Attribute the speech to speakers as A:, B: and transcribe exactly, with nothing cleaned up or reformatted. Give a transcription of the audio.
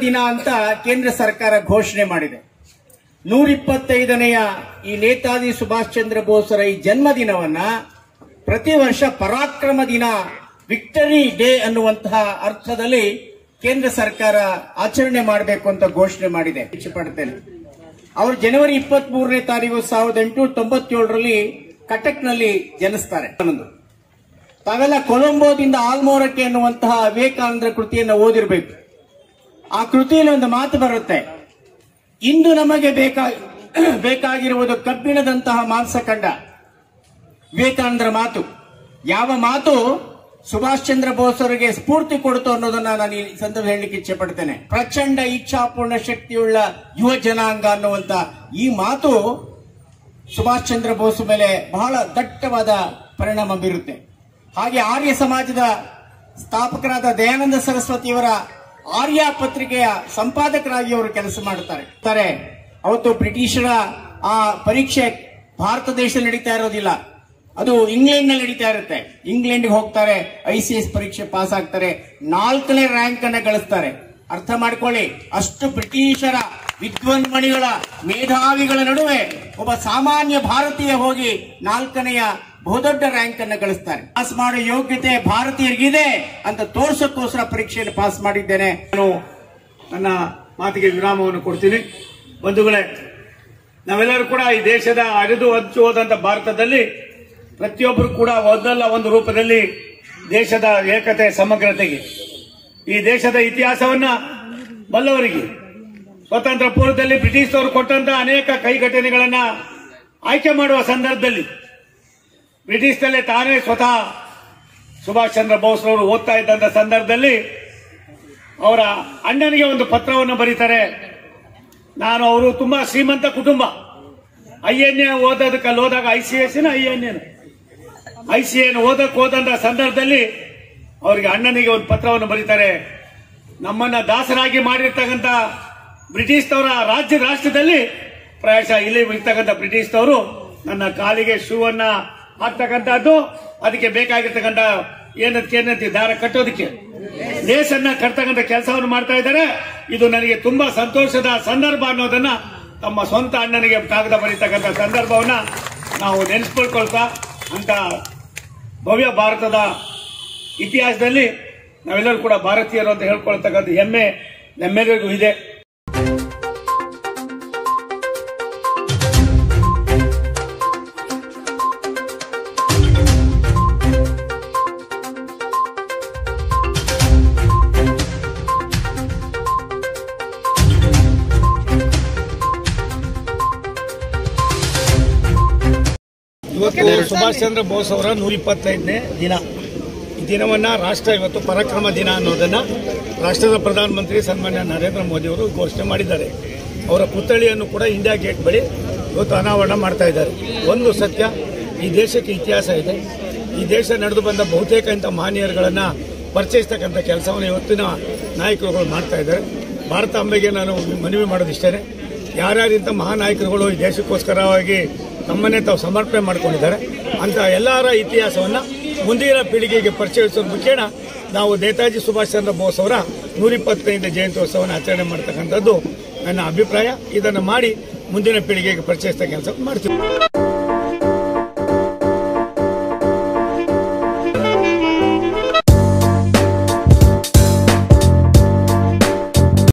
A: ದಿನ ಅಂತ ಕೇಂದ್ರ ಸರ್ಕಾರ ಘೋಷಣೆ ಮಾಡಿದೆ. ನೂರ ಇಪ್ಪತ್ತೈದನೆಯ ಈ ನೇತಾಜಿ ಸುಭಾಷ್ ಚಂದ್ರ ಬೋಸರ ಈ ಜನ್ಮದಿನವನ್ನ ಪ್ರತಿ ವರ್ಷ ಪರಾಕ್ರಮ ದಿನ, ವಿಕ್ಟರಿ ಡೇ ಅನ್ನುವಂತಹ ಅರ್ಥದಲ್ಲಿ ಕೇಂದ್ರ ಸರ್ಕಾರ ಆಚರಣೆ ಮಾಡಬೇಕು ಅಂತ ಘೋಷಣೆ ಮಾಡಿದೆ. ಇಚ್ಛೆ ಪಡ್ತೇನೆ. ಅವರು ಜನವರಿ ಇಪ್ಪತ್ತ್ ಮೂರನೇ ತಾರೀಕು ಸಾವಿರದ ಎಂಟುನೂರ ತೊಂಬತ್ತೇಳರಲ್ಲಿ ಕಟಕ್ನಲ್ಲಿ ಜನಿಸ್ತಾರೆ. ತಾವೆಲ್ಲ ಕೊಲಂಬೋದಿಂದ ಆಲ್ಮೋರಕ್ಕೆ ಎನ್ನುವಂತಹ ವಿವೇಕಾನಂದರ ಕೃತಿಯನ್ನು ಓದಿರಬೇಕು. ಆ ಕೃತಿಯಲ್ಲಿ ಒಂದು ಮಾತು ಬರುತ್ತೆ, ಇಂದು ನಮಗೆ ಬೇಕಾ ಬೇಕಾಗಿರುವುದು ಕಬ್ಬಿಣದಂತಹ ಮಾಂಸಖಂಡ. ವಿವೇಕಾನಂದರ ಮಾತು. ಯಾವ ಮಾತು ಸುಭಾಷ್ ಚಂದ್ರ ಬೋಸ್ ಅವರಿಗೆ ಸ್ಫೂರ್ತಿ ಕೊಡ್ತು ಅನ್ನೋದನ್ನ ನಾನು ಈ ಸಂದರ್ಭ ಹೇಳಲಿಕ್ಕೆ ಇಚ್ಛೆ ಪಡ್ತೇನೆ. ಪ್ರಚಂಡ ಇಚ್ಛಾಪೂರ್ಣ ಶಕ್ತಿಯುಳ್ಳ ಯುವ ಜನಾಂಗ ಅನ್ನುವಂತ ಈ ಮಾತು ಸುಭಾಷ್ ಚಂದ್ರ ಬೋಸ್ ಮೇಲೆ ಬಹಳ ದಟ್ಟವಾದ ಪರಿಣಾಮ ಬೀರುತ್ತೆ. ಹಾಗೆ ಆರ್ಯ ಸಮಾಜದ ಸ್ಥಾಪಕರಾದ ದಯಾನಂದ ಸರಸ್ವತಿಯವರ ಆರ್ಯ ಪತ್ರಿಕೆಯ ಸಂಪಾದಕರಾಗಿ ಅವರು ಕೆಲಸ ಮಾಡುತ್ತಾರೆ. ಅವತ್ತು ಬ್ರಿಟಿಷರ ಆ ಪರೀಕ್ಷೆ ಭಾರತ ದೇಶದಲ್ಲಿ ನಡೀತಾ ಇರೋದಿಲ್ಲ, ಅದು ಇಂಗ್ಲೆಂಡ್ ನಲ್ಲಿ ನಡೀತಾ ಇರುತ್ತೆ. ಇಂಗ್ಲೆಂಡ್ಗೆ ಹೋಗ್ತಾರೆ, ಐ ಸಿ ಎಸ್ ಪರೀಕ್ಷೆ ಪಾಸ್ ಆಗ್ತಾರೆ, ನಾಲ್ಕನೇ ರ್ಯಾಂಕ್ ಅನ್ನ ಗಳಿಸ್ತಾರೆ. ಅರ್ಥ ಮಾಡ್ಕೊಳ್ಳಿ, ಅಷ್ಟು ಬ್ರಿಟಿಷರ ವಿದ್ವನ್ಮಣಿಗಳ ಮೇಧಾವಿಗಳ ನಡುವೆ ಒಬ್ಬ ಸಾಮಾನ್ಯ ಭಾರತೀಯ ಹೋಗಿ ನಾಲ್ಕನೆಯ ಬಹುದೊಡ್ಡ ರ್ಯಾಂಕ್ ಅನ್ನು ಗಳಿಸ್ತಾರೆ. ಪಾಸ್ ಮಾಡೋ ಯೋಗ್ಯತೆ ಭಾರತೀಯರಿಗಿದೆ ಅಂತ ತೋರ್ಸಕ್ಕೋಸ್ಕರ ಪರೀಕ್ಷೆಯನ್ನು ಪಾಸ್ ಮಾಡಿದ್ದೇನೆ. ನಾನು ನನ್ನ ಮಾತಿಗೆ ವಿರಾಮವನ್ನು ಕೊಡ್ತೀನಿ. ಬಂಧುಗಳೇ, ನಾವೆಲ್ಲರೂ ಕೂಡ ಈ ದೇಶದ ಅರಿದು ಹಂಚು ಹೋದಂತ ಭಾರತದಲ್ಲಿ ಪ್ರತಿಯೊಬ್ಬರು ಕೂಡ ಒಂದಲ್ಲ ಒಂದು ರೂಪದಲ್ಲಿ ದೇಶದ ಏಕತೆ ಸಮಗ್ರತೆಗೆ, ಈ ದೇಶದ ಇತಿಹಾಸವನ್ನ ಬಲ್ಲವರಿಗೆ, ಸ್ವತಂತ್ರ ಪೂರ್ವದಲ್ಲಿ ಬ್ರಿಟಿಷರು ಕೊಟ್ಟಂತಹ ಅನೇಕ ಕೈಘಟನೆಗಳನ್ನ ಆಯ್ಕೆ ಮಾಡುವ ಸಂದರ್ಭದಲ್ಲಿ ಬ್ರಿಟಿಷ್ನಲ್ಲೇ ತಾನೇ ಸ್ವತಃ ಸುಭಾಷ್ ಚಂದ್ರ ಬೋಸ್ ಅವರು ಓದ್ತಾ ಇದ್ದಂತ ಸಂದರ್ಭದಲ್ಲಿ ಅವರ ಅಣ್ಣನಿಗೆ ಒಂದು ಪತ್ರವನ್ನು ಬರೀತಾರೆ. ನಾನು ಅವರು ತುಂಬಾ ಶ್ರೀಮಂತ ಕುಟುಂಬ, ಐ ಎನ್ ಎ ಓದೋದಕ್ಕೆ ಅಲ್ಲಿ ಹೋದಾಗ I C S I N N I C N ಓದಕ್ಕೆ ಹೋದಂತ ಸಂದರ್ಭದಲ್ಲಿ ಅವರಿಗೆ ಅಣ್ಣನಿಗೆ ಒಂದು ಪತ್ರವನ್ನು ಬರೀತಾರೆ. ನಮ್ಮನ್ನ ದಾಸರಾಗಿ ಮಾಡಿರ್ತಕ್ಕಂಥ ಬ್ರಿಟಿಷ್ನವರ ರಾಜ್ಯ ರಾಷ್ಟ್ರದಲ್ಲಿ ಪ್ರಾಯಶಃ ಇಲ್ಲಿ ಇರ್ತಕ್ಕಂಥ ಬ್ರಿಟಿಷ್ನವರು ನನ್ನ ಕಾಲಿಗೆ ಶೂ ಅನ್ನ ಹಾಕ್ತಕ್ಕಂಥದ್ದು, ಅದಕ್ಕೆ ಬೇಕಾಗಿರ್ತಕ್ಕಂಥ ಏನಕ್ಕೆ ದಾರ ಕಟ್ಟೋದಕ್ಕೆ ಲೇಸನ್ನ ಕಟ್ತಕ್ಕಂಥ ಕೆಲಸವನ್ನು ಮಾಡ್ತಾ ಇದ್ದಾರೆ. ಇದು ನನಗೆ ತುಂಬಾ ಸಂತೋಷದ ಸಂದರ್ಭ ಅನ್ನೋದನ್ನ ತಮ್ಮ ಸ್ವಂತ ಅಣ್ಣನಿಗೆ ಕಾಗದ ಬರೀತಕ್ಕಂಥ ಸಂದರ್ಭವನ್ನ ನಾವು ನೆನೆಸ್ಕೊಳ್ಕೊಳ್ತಾ, ಅಂತ ಭವ್ಯ ಭಾರತದ ಇತಿಹಾಸದಲ್ಲಿ ನಾವೆಲ್ಲರೂ ಕೂಡ ಭಾರತೀಯರು ಅಂತ ಹೇಳ್ಕೊಳ್ತಕ್ಕಂಥ ಹೆಮ್ಮೆ ನಮ್ಮೆಲ್ಲರಿಗೂ ಇದೆ. ಇವತ್ತು ಸುಭಾಷ್ ಚಂದ್ರ ಬೋಸ್ ಅವರ ನೂರ ಇಪ್ಪತ್ತೈದನೇ ದಿನ. ಈ ದಿನವನ್ನ ರಾಷ್ಟ್ರ ಇವತ್ತು ಪರಾಕ್ರಮ ದಿನ ಅನ್ನೋದನ್ನ ರಾಷ್ಟ್ರದ ಪ್ರಧಾನಮಂತ್ರಿ ಸನ್ಮಾನ್ಯ ನರೇಂದ್ರ ಮೋದಿ ಅವರು ಘೋಷಣೆ ಮಾಡಿದ್ದಾರೆ. ಅವರ ಪುತ್ಥಳಿಯನ್ನು ಕೂಡ ಇಂಡಿಯಾ ಗೇಟ್ ಬಳಿ ಇವತ್ತು ಅನಾವರಣ ಮಾಡ್ತಾ ಇದ್ದಾರೆ. ಒಂದು ಸತ್ಯ, ಈ ದೇಶಕ್ಕೆ ಇತಿಹಾಸ ಇದೆ. ಈ ದೇಶ ನಡೆದು ಬಂದ ಬಹುತೇಕ ಇಂಥ ಮಹನೀಯರುಗಳನ್ನ ಪರಿಚಯಿಸ್ತಕ್ಕಂಥ ಕೆಲಸವನ್ನು ಇವತ್ತಿನ ನಾಯಕರುಗಳು ಮಾಡ್ತಾ ಇದ್ದಾರೆ. ಭಾರತ ಅಂಬೆಗೆ ನಾನು ಮನವಿ ಮಾಡೋದಿಷ್ಟೇ, ಯಾರ್ಯಾರಿಂಥ ಮಹಾನಾಯಕರುಗಳು ಈ ದೇಶಕ್ಕೋಸ್ಕರವಾಗಿ ತಮ್ಮನ್ನೇ ತಾವು ಸಮರ್ಪಣೆ ಮಾಡಿಕೊಂಡಿದ್ದಾರೆ ಅಂತ ಎಲ್ಲರ ಇತಿಹಾಸವನ್ನು ಮುಂದಿನ ಪೀಳಿಗೆಗೆ ಪರಿಚಯಿಸುವ ಮುಖೇನ ನಾವು ನೇತಾಜಿ ಸುಭಾಷ್ ಚಂದ್ರ ಬೋಸ್ ಅವರ ನೂರ ಇಪ್ಪತ್ತೈದನೇ ಜಯಂತ್ಯೋತ್ಸವವನ್ನು ಆಚರಣೆ ಮಾಡ್ತಕ್ಕಂಥದ್ದು ನನ್ನ ಅಭಿಪ್ರಾಯ. ಇದನ್ನು ಮಾಡಿ ಮುಂದಿನ ಪೀಳಿಗೆಗೆ ಪರಿಚಯಿಸಿದ ಕೆಲಸ ಮಾಡ್ತೀವಿ.